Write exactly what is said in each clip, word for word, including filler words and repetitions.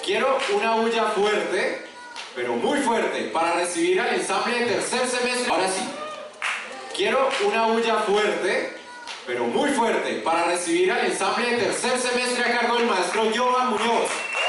Quiero una bulla fuerte, pero muy fuerte, para recibir al ensamble de tercer semestre. Ahora sí. Quiero una bulla fuerte, pero muy fuerte, para recibir al ensamble de tercer semestre a cargo del maestro Johan Muñoz.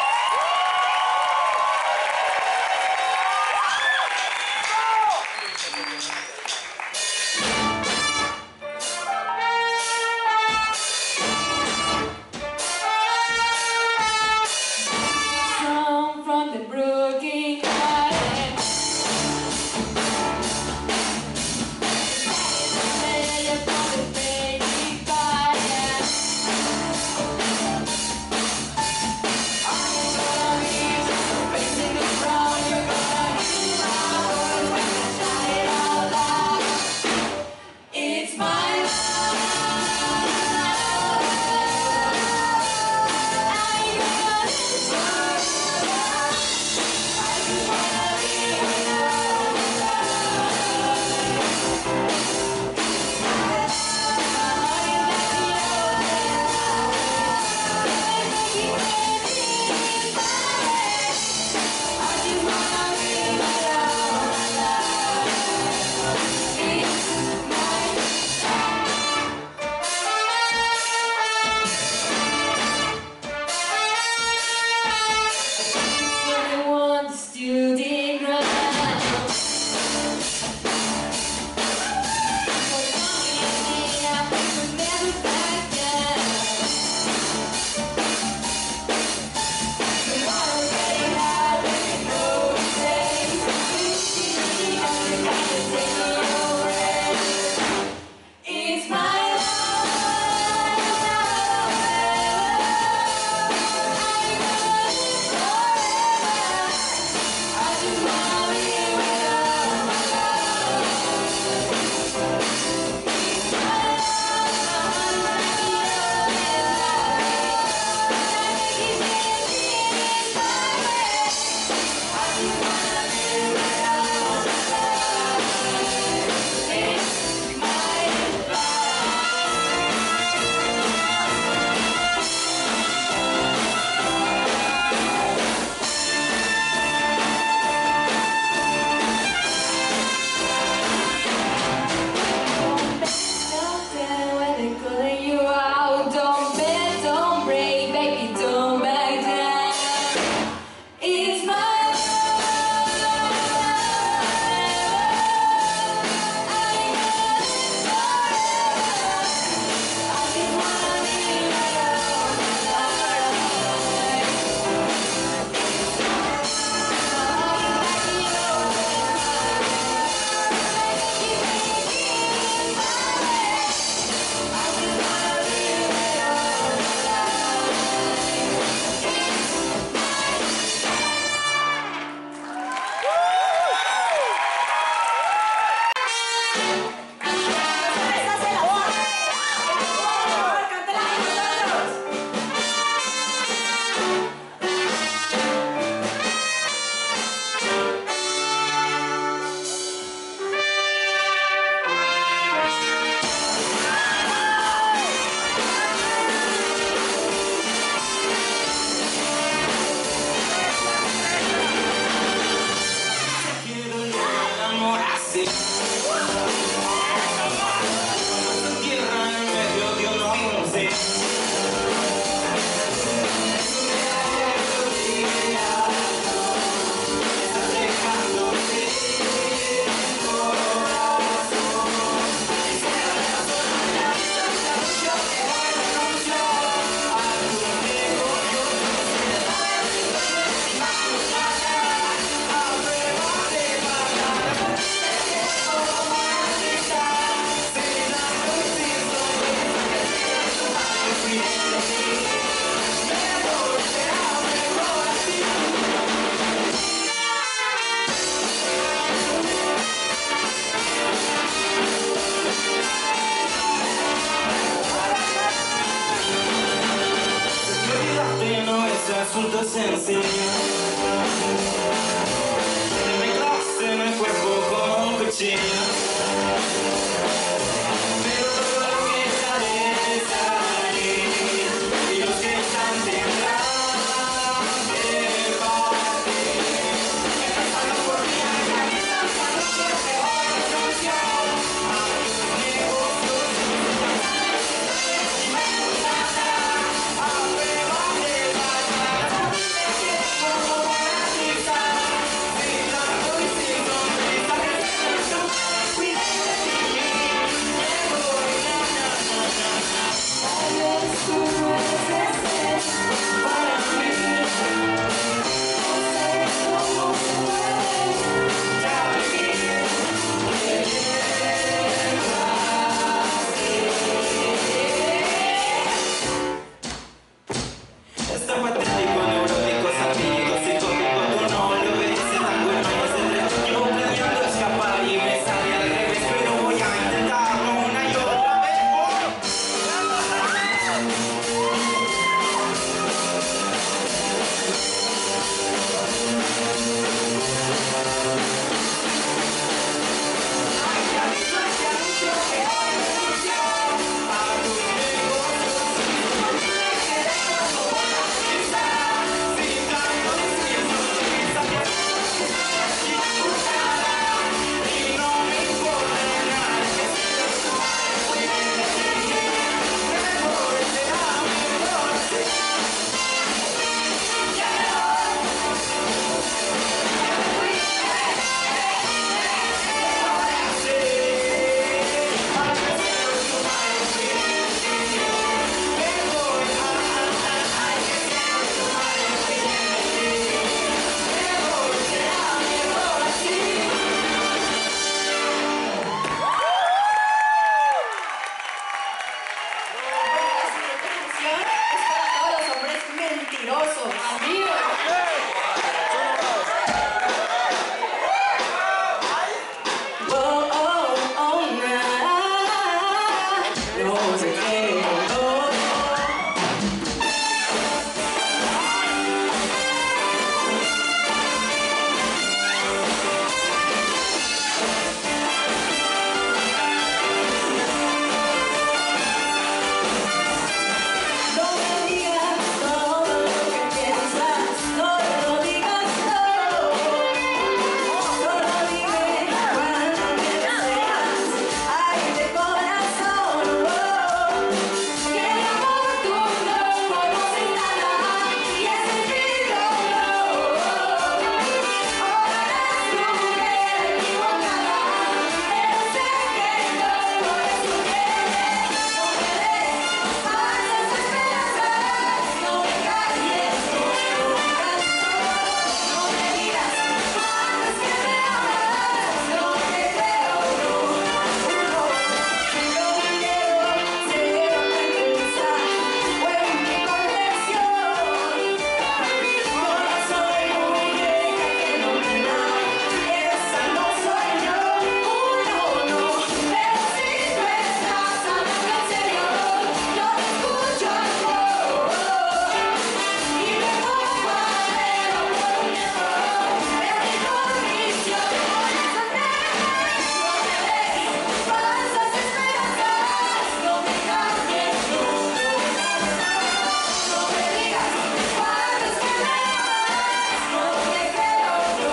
Asunto sencillo, me clavaste en el cuerpo como un cuchillo, pero todo lo que sale está ahí, y los que están temblando aplauso. Amigos. Oh, oh, oh, nah. No se cree, oh, oh. No me digas todo lo que piensas, no lo digas todo. Solo dime cuando me deseas, ay de corazón, oh. Que el amor tú no conoces nada y es sentido, oh. Ahora eres tu mujer equivocada, pero sé que todo es un querer. No me des falsas esperanzas, no me calles con tu canto. No me digas cuándo es que me amas, no te creo, no, no. Yo quiero ser otra cosa, o en mi colección. Yo no soy muñeca que no me da, esa no soy yo, no, no. Pero si tú estás hablando en serio, yo te escucho amor. Y me pongo a verlo por un tiempo, pero mi condición no es tener. No me des falsas esperanzas, no me cambies tu corazón. No me digas cuándo es que me amas, no te creo, no.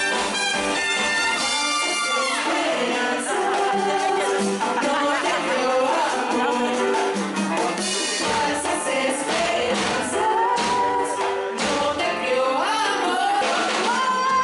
Falsas esperanzas, no te creo, amor. Falsas esperanzas, no te creo, amor.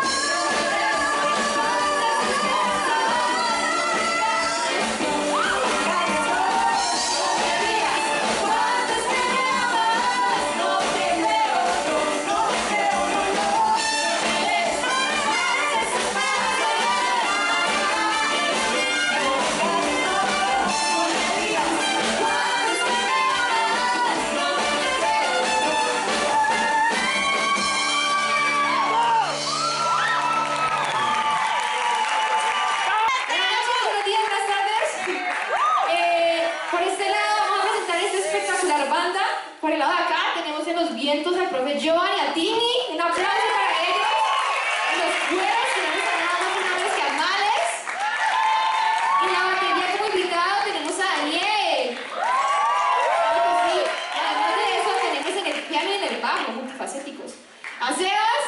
Buenos días, buenas tardes. Eh, por este lado vamos a presentar esta espectacular banda. Por el lado de acá tenemos en los vientos al profe Joan y a Tini. Un aplauso para ellos. En los cueros tenemos a nada más y nada menos que a Males. Y en la batería como invitado tenemos a Daniel. Claro que sí. Y además de eso tenemos en el piano y en el bajo, multifacéticos. A Sebas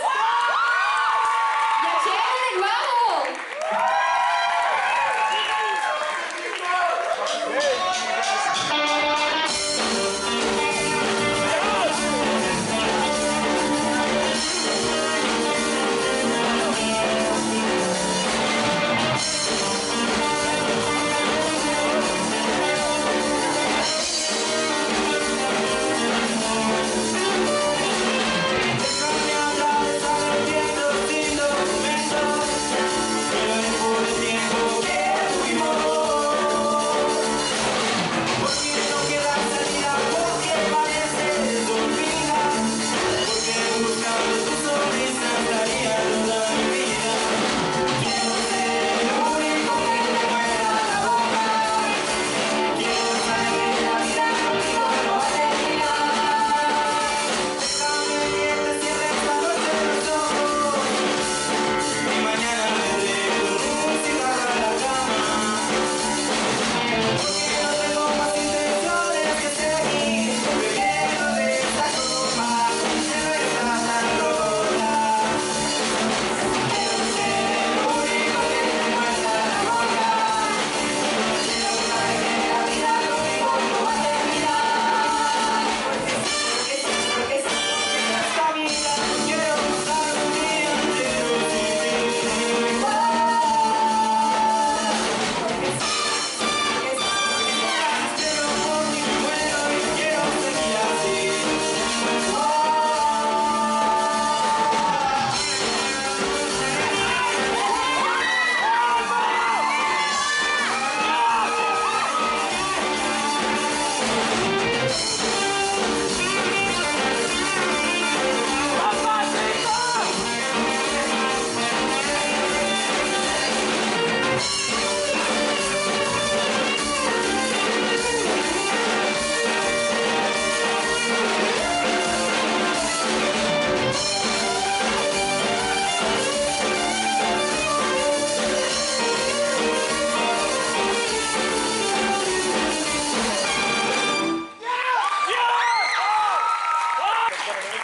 y a Cheo en el bajo. Déjame atravesar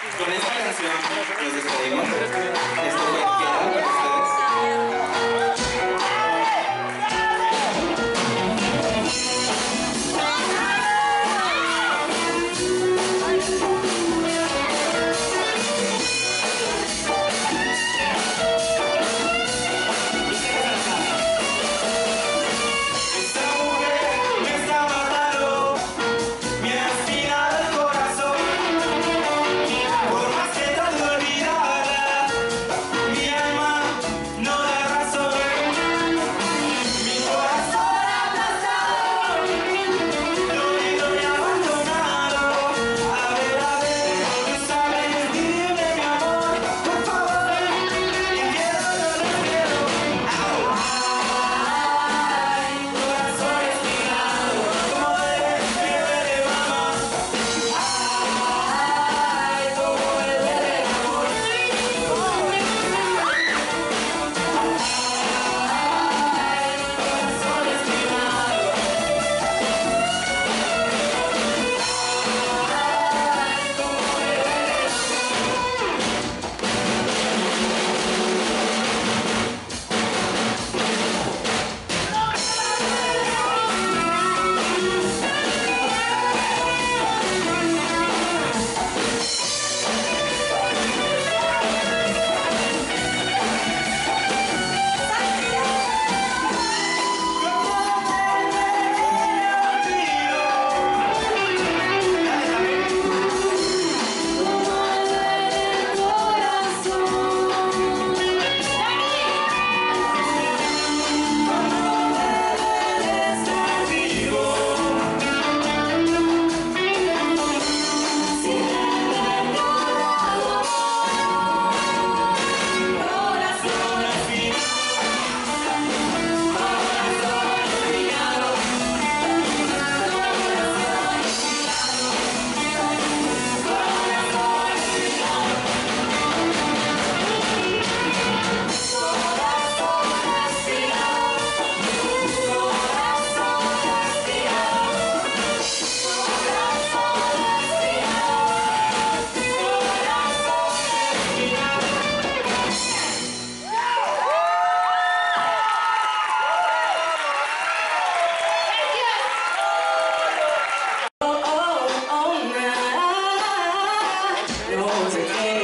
Con esta canción nos despedimos. Esto fue Queda con ustedes. Esta mujer me está matando, me ha aspirado el corazón. Por más que trato de olvidarla, mi alma no da razón. Mi corazón aplastado, dolido y abandonado. A ver, a ver, tú sabes, dime mi amor, por favor. Y quiero, no lo quiero. Ay, corazón espinado, como duele, me duele, mamá. Ay, cómo me duele el amor. Ay, corazón espinado. Oh, oh, oh, nah. No sé qué